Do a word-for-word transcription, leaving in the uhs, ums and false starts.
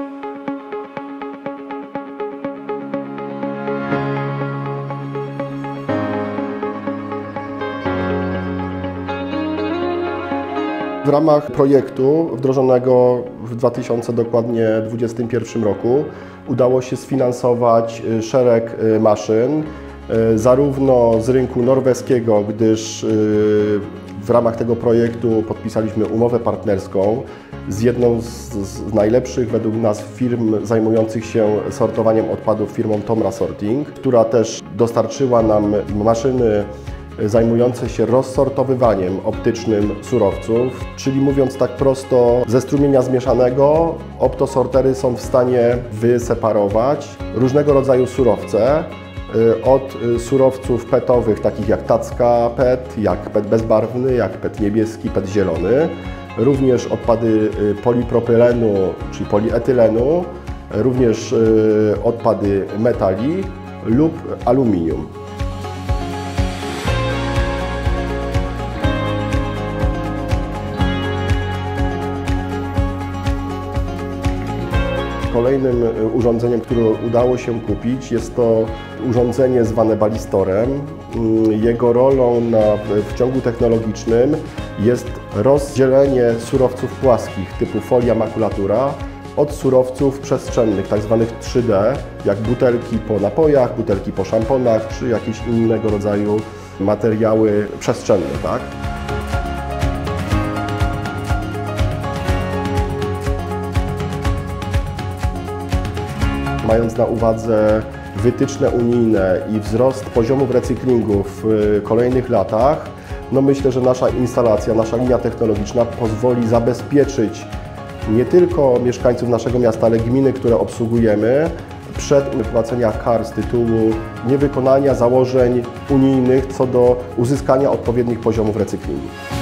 W ramach projektu wdrożonego w dwa tysiące dwudziestym pierwszym roku udało się sfinansować szereg maszyn, zarówno z rynku norweskiego, gdyż w ramach tego projektu podpisaliśmy umowę partnerską z jedną z, z najlepszych według nas firm zajmujących się sortowaniem odpadów, firmą Tomra Sorting, która też dostarczyła nam maszyny zajmujące się rozsortowywaniem optycznym surowców, czyli mówiąc tak prosto, ze strumienia zmieszanego optosortery są w stanie wyseparować różnego rodzaju surowce, od surowców petowych takich jak tacka P E T, jak P E T bezbarwny, jak P E T niebieski, P E T zielony, również odpady polipropylenu, czyli polietylenu, również odpady metali lub aluminium. Kolejnym urządzeniem, które udało się kupić, jest to urządzenie zwane balistorem. Jego rolą na, w ciągu technologicznym jest rozdzielenie surowców płaskich typu folia, makulatura od surowców przestrzennych, tak zwanych trzy D, jak butelki po napojach, butelki po szamponach czy jakieś innego rodzaju materiały przestrzenne. Tak? Mając na uwadze wytyczne unijne i wzrost poziomów recyklingu w kolejnych latach, no myślę, że nasza instalacja, nasza linia technologiczna pozwoli zabezpieczyć nie tylko mieszkańców naszego miasta, ale gminy, które obsługujemy, przed płaceniem kar z tytułu niewykonania założeń unijnych co do uzyskania odpowiednich poziomów recyklingu.